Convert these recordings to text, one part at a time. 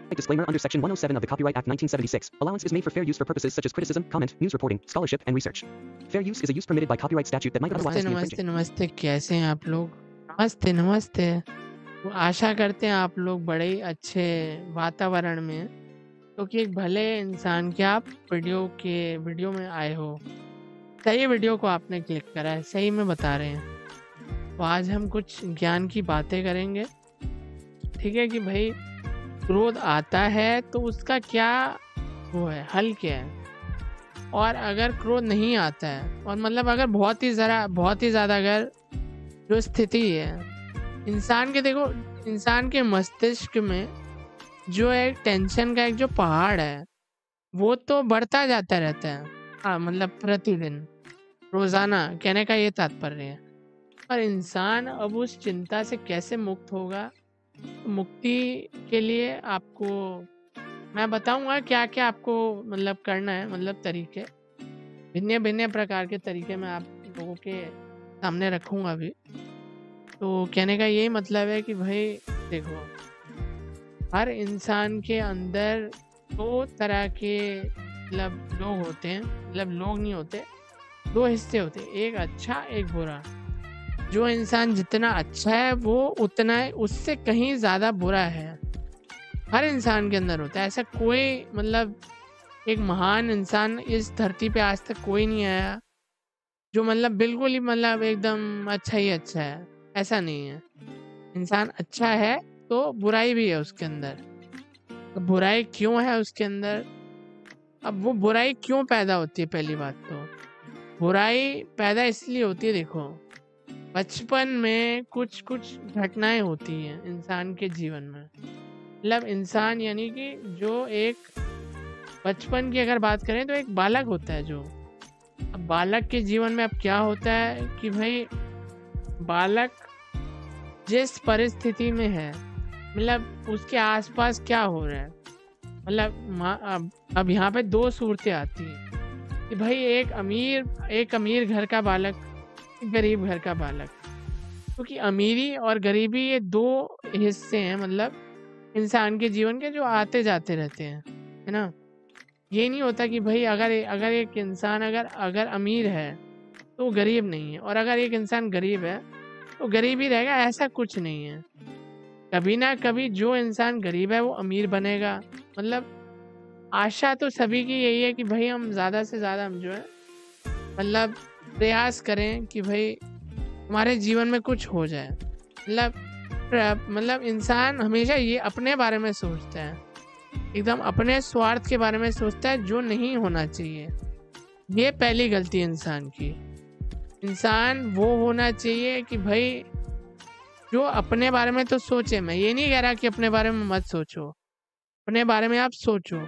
Disclaimer under Section 107 of the Copyright Act 1976. Allowance is made for fair use for purposes such as criticism, comment, news reporting, scholarship, and research. Fair use is a use permitted by copyright statute that might नमस्ते otherwise be नमस्ते infringing. नमस्ते, कैसे हैं आप लोग? नमस्ते नमस्ते। वो आशा करते हैं आप लोग बड़े ही अच्छे वातावरण में हैं, क्योंकि एक भले इंसान के आप वीडियो में आए हो। सही वीडियो को आपने क्लिक करा है, सही में बता रहे हैं। तो आज हम कुछ ज्ञान की बातें करेंगे, ठीक है? कि भाई क्रोध आता है तो उसका क्या वो है, हल क्या है? और अगर क्रोध नहीं आता है और मतलब अगर बहुत ही ज़्यादा अगर जो स्थिति है इंसान के मस्तिष्क में जो एक टेंशन का एक जो पहाड़ है वो तो बढ़ता जाता रहता है। हाँ, मतलब प्रतिदिन रोज़ाना, कहने का ये तात्पर्य है। पर इंसान अब उस चिंता से कैसे मुक्त होगा? तो मुक्ति के लिए आपको मैं बताऊंगा क्या क्या आपको मतलब करना है, मतलब तरीके, भिन्न भिन्न प्रकार के तरीके मैं आप लोगों के सामने रखूंगा अभी। तो कहने का यही मतलब है कि भाई देखो, हर इंसान के अंदर दो तरह के मतलब लोग होते हैं, मतलब लोग नहीं होते, दो हिस्से होते हैं, एक अच्छा एक बुरा। जो इंसान जितना अच्छा है वो उतना उससे कहीं ज़्यादा बुरा है, हर इंसान के अंदर होता है। ऐसा कोई मतलब एक महान इंसान इस धरती पे आज तक कोई नहीं आया जो मतलब बिल्कुल ही मतलब एकदम अच्छा ही अच्छा है, ऐसा नहीं है। इंसान अच्छा है तो बुराई भी है उसके अंदर। अब बुराई क्यों है उसके अंदर? अब वो बुराई क्यों पैदा होती है? पहली बात तो बुराई पैदा इसलिए होती है, देखो बचपन में कुछ घटनाएं होती हैं इंसान के जीवन में। मतलब इंसान यानी कि जो एक बचपन की अगर बात करें तो एक बालक होता है जो, अब बालक के जीवन में अब क्या होता है कि भाई बालक जिस परिस्थिति में है, मतलब उसके आसपास क्या हो रहा है, मतलब अब यहाँ पे दो सूरतें आती हैं कि भाई एक अमीर घर का बालक, गरीब घर का बालक। क्योंकि अमीरी और गरीबी ये दो हिस्से हैं मतलब इंसान के जीवन के जो आते जाते रहते हैं, है ना? ये नहीं होता कि भाई अगर एक इंसान अगर अमीर है तो गरीब नहीं है, और अगर एक इंसान गरीब है तो गरीब ही रहेगा, ऐसा कुछ नहीं है। कभी ना कभी जो इंसान गरीब है वो अमीर बनेगा। मतलब आशा तो सभी की यही है कि भाई हम ज़्यादा से ज़्यादा हम जो है मतलब प्रयास करें कि भाई हमारे जीवन में कुछ हो जाए। मतलब इंसान हमेशा ये अपने बारे में सोचता है, एकदम अपने स्वार्थ के बारे में सोचता है, जो नहीं होना चाहिए। ये पहली गलती इंसान की। इंसान वो होना चाहिए कि भाई जो अपने बारे में तो सोचे। मैं ये नहीं कह रहा कि अपने बारे में मत सोचो, अपने बारे में आप सोचो,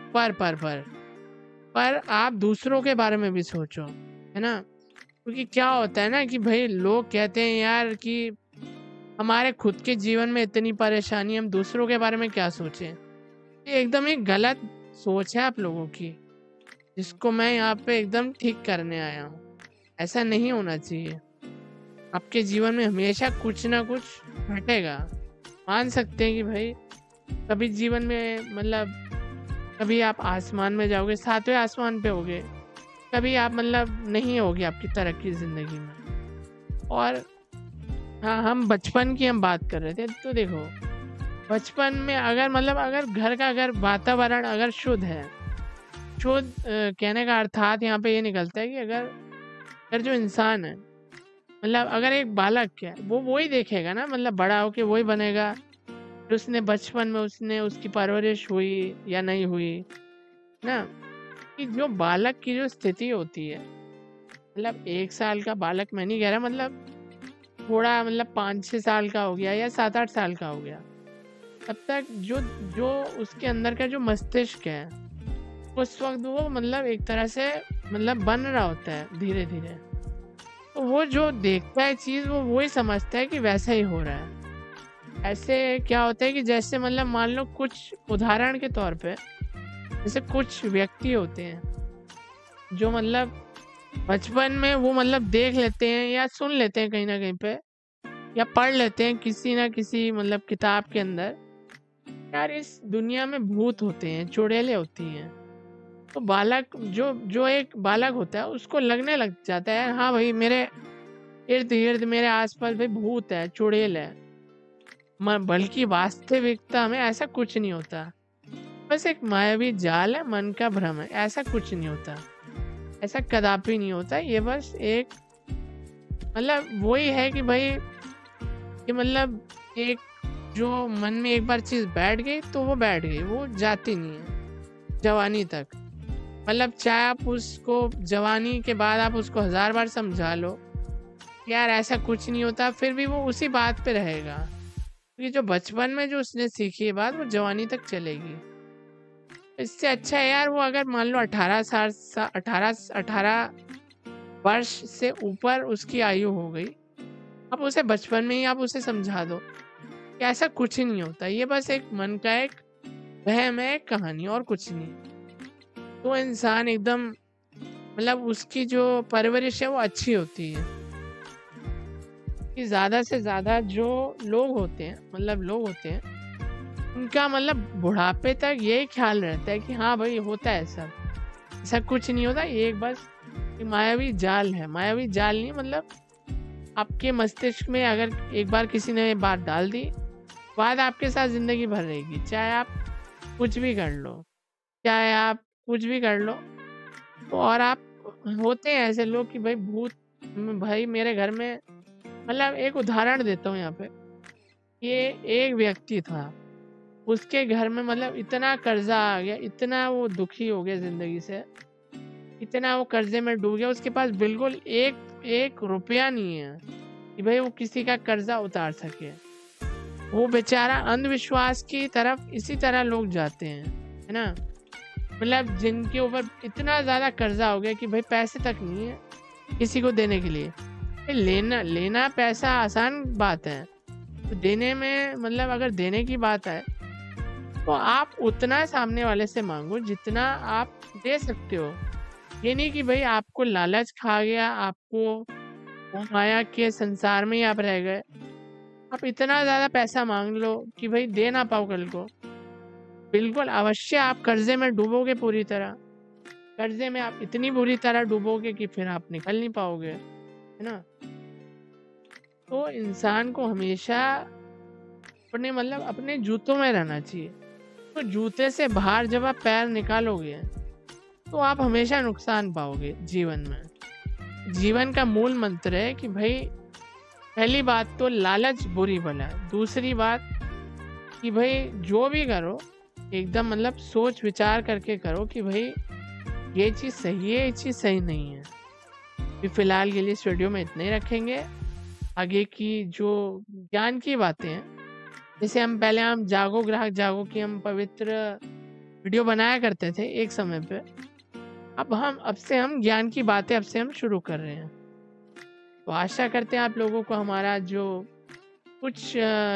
पर आप दूसरों के बारे में भी सोचो, है ना? क्योंकि क्या होता है ना कि भाई लोग कहते हैं यार कि हमारे खुद के जीवन में इतनी परेशानी, हम दूसरों के बारे में क्या सोचें। ये एकदम एक गलत सोच है आप लोगों की, जिसको मैं यहाँ पे एकदम ठीक करने आया हूँ। ऐसा नहीं होना चाहिए। आपके जीवन में हमेशा कुछ ना कुछ घटेगा। मान सकते हैं कि भाई कभी जीवन में मतलब कभी आप आसमान में जाओगे, 7वें आसमान पे होगे, कभी आप मतलब नहीं होगी आपकी तरक्की ज़िंदगी में। और हाँ, हम बचपन की हम बात कर रहे थे, तो देखो बचपन में अगर घर का अगर वातावरण अगर शुद्ध है, शुद्ध कहने का अर्थात यहाँ पे ये निकलता है कि अगर जो इंसान है, मतलब अगर एक बालक है वो वही देखेगा ना, मतलब बड़ा होके वही बनेगा जो उसने बचपन में उसकी परवरिश हुई या नहीं हुई ना। कि जो बालक की जो स्थिति होती है, मतलब 1 साल का बालक मैं नहीं कह रहा, मतलब थोड़ा मतलब 5-6 साल का हो गया या 7-8 साल का हो गया, तब तक जो उसके अंदर का जो मस्तिष्क है उस वक्त वो मतलब एक तरह से मतलब बन रहा होता है धीरे धीरे। तो वो जो देखता है चीज़ वो वही समझता है कि वैसा ही हो रहा है। ऐसे क्या होता है कि जैसे मतलब मान लो कुछ उदाहरण के तौर पे, जैसे कुछ व्यक्ति होते हैं जो मतलब बचपन में वो मतलब देख लेते हैं या सुन लेते हैं कहीं ना कहीं पे, या पढ़ लेते हैं किसी ना किसी मतलब किताब के अंदर यार इस दुनिया में भूत होते हैं, चुड़ैलें होती हैं। तो बालक जो जो एक बालक होता है उसको लगने लग जाता है हाँ भाई मेरे इर्द गिर्द मेरे आसपास भाई भूत है, चुड़ैल है। बल्कि वास्तविकता में ऐसा कुछ नहीं होता, बस एक मायावी जाल है, मन का भ्रम है। ऐसा कुछ नहीं होता, ऐसा कदापि नहीं होता। ये बस एक मतलब वही है कि भाई कि मतलब एक जो मन में एक बार चीज बैठ गई तो वो बैठ गई, वो जाती नहीं है जवानी तक। मतलब चाहे आप उसको जवानी के बाद आप उसको 1000 बार समझा लो यार ऐसा कुछ नहीं होता, फिर भी वो उसी बात पे रहेगा, क्योंकि जो बचपन में जो उसने सीखी है बात वो जवानी तक चलेगी। इससे अच्छा है यार वो अगर मान लो 18 वर्ष से ऊपर उसकी आयु हो गई, आप उसे बचपन में ही आप उसे समझा दो कि ऐसा कुछ ही नहीं होता, ये बस एक मन का एक वहम है, एक कहानी और कुछ नहीं। तो इंसान एकदम मतलब उसकी जो परवरिश है वो अच्छी होती है कि ज़्यादा से ज़्यादा जो लोग होते हैं उनका मतलब बुढ़ापे तक यही ख्याल रहता है कि हाँ भाई होता है सब, ऐसा कुछ नहीं होता। ये एक बस मायावी जाल है, मायावी जाल नहीं मतलब आपके मस्तिष्क में अगर एक बार किसी ने बात डाल दी, बात आपके साथ जिंदगी भर रहेगी, चाहे आप कुछ भी कर लो, चाहे आप कुछ भी कर लो। तो और आप होते हैं ऐसे लोग कि भाई भूत भाई मेरे घर में मतलब एक उदाहरण देता हूँ यहाँ पे। ये एक व्यक्ति था, उसके घर में मतलब इतना कर्जा आ गया, इतना वो दुखी हो गया जिंदगी से, इतना वो कर्जे में डूब गया, उसके पास बिल्कुल एक रुपया नहीं है कि भाई वो किसी का कर्जा उतार सके। वो बेचारा अंधविश्वास की तरफ इसी तरह लोग जाते हैं, है ना। मतलब जिनके ऊपर इतना ज्यादा कर्जा हो गया कि भाई पैसे तक नहीं है किसी को देने के लिए। लेना पैसा आसान बात है, तो देने में मतलब अगर देने की बात है तो आप उतना सामने वाले से मांगो जितना आप दे सकते हो। ये नहीं कि भाई आपको लालच खा गया, आपको माया के संसार में ही आप रह गए, आप इतना ज्यादा पैसा मांग लो कि भाई दे ना पाओ कल को। बिल्कुल अवश्य आप कर्जे में डूबोगे, पूरी तरह कर्जे में आप इतनी बुरी तरह डूबोगे कि फिर आप निकल नहीं पाओगे, है ना। तो इंसान को हमेशा अपने मतलब अपने जूतों में रहना चाहिए। तो जूते से बाहर जब आप पैर निकालोगे तो आप हमेशा नुकसान पाओगे जीवन में। जीवन का मूल मंत्र है कि भाई पहली बात तो लालच बुरी बला है, दूसरी बात कि भाई जो भी करो एकदम मतलब सोच विचार करके करो कि भाई ये चीज़ सही है, ये चीज़ सही नहीं है। अभी फिलहाल के लिए इस वीडियो में इतना ही रखेंगे। आगे की जो ज्ञान की बातें हैं, जैसे हम पहले हम जागो ग्राहक जागो की हम पवित्र वीडियो बनाया करते थे एक समय पे, अब से हम ज्ञान की बातें अब से हम शुरू कर रहे हैं। तो आशा करते हैं आप लोगों को हमारा जो कुछ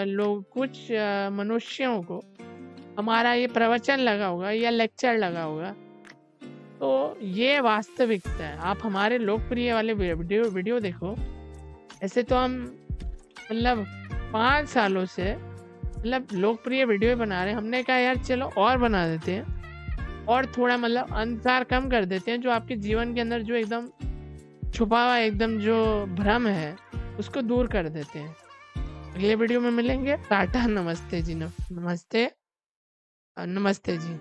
मनुष्यों को हमारा ये प्रवचन लगा होगा या लेक्चर लगा होगा। तो ये वास्तविकता है, आप हमारे लोकप्रिय वाले वीडियो देखो। ऐसे तो हम मतलब 5 सालों से मतलब लोकप्रिय वीडियो बना रहे हैं। हमने कहा यार चलो और बना देते हैं और थोड़ा मतलब अंधकार कम कर देते हैं, जो आपके जीवन के अंदर जो एकदम छुपा हुआ एकदम जो भ्रम है उसको दूर कर देते हैं। अगले वीडियो में मिलेंगे। टाटा, नमस्ते जी, नमस्ते जी।